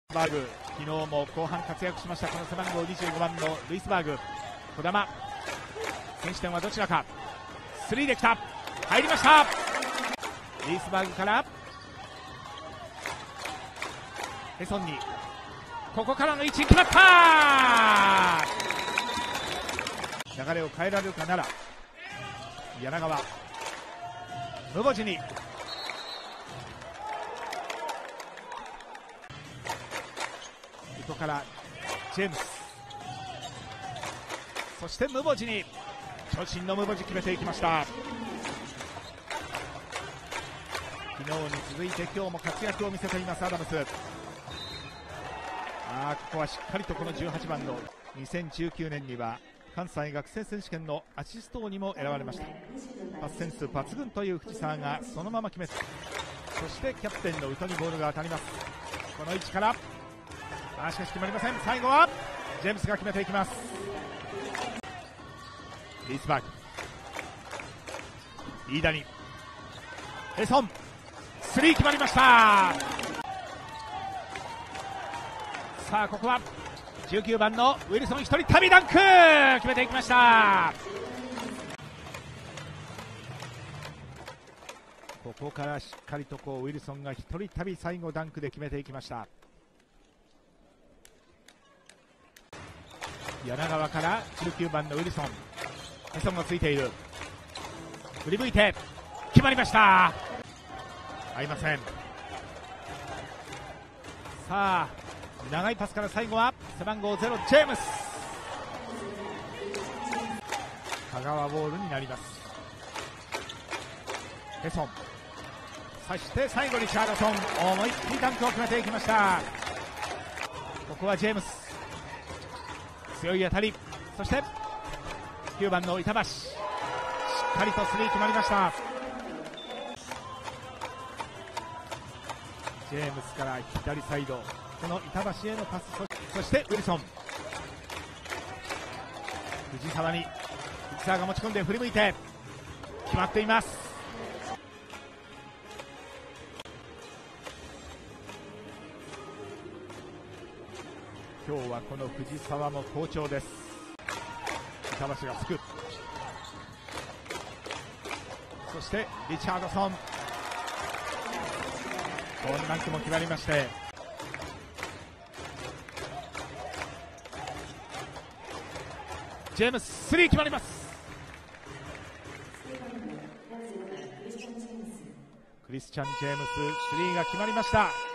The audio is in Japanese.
バーグ、昨日も後半活躍しました。この背番号25番のルイスバーグ、児玉、先取点はどちらか。スリーできた、入りました。ルイスバーグからヘソンに、ここからの位置決まった。流れを変えられるかなら柳川、ムボジに糸からジェームス、そしてムボジに、長身のムボジ決めていきました。昨日に続いて今日も活躍を見せていますアダムス。ここはしっかりとこの18番の2019年には関西学生選手権のアシスト王にも選ばれました。パスセンス抜群という藤沢がそのまま決めて、そしてキャプテンの宇都にボールが当たります。この位置からしかし決まりません。最後はジェームスが決めていきます。リースバーグ、飯田にヘソン、スリー決まりました。さあここは19番のウィルソン、一人旅ダンク決めていきました。ここからしっかりとウィルソンが一人旅最後ダンクで決めていきました。柳川から19番のウィルソン、ヘソンがついている、振り向いて決まりました。合いません。さあ長いパスから最後は背番号0ジェームス、香川ボールになります。ヘソン、そして最後リチャードソン、思いっきりダンクを決めていきました。ここはジェームス、強い当たり、そして9番の板橋、しっかりとスリー決まりました。ジェームスから左サイド、この板橋へのパス、そしてウィルソン、藤沢に藤沢が持ち込んで振り向いて決まっています。今日はこの藤沢も好調です。板橋がつく、そしてリチャードソン、ワンダンクも決まりまして、ジェームススリー決まります。クリスチャン・ジェームススリーが決まりました。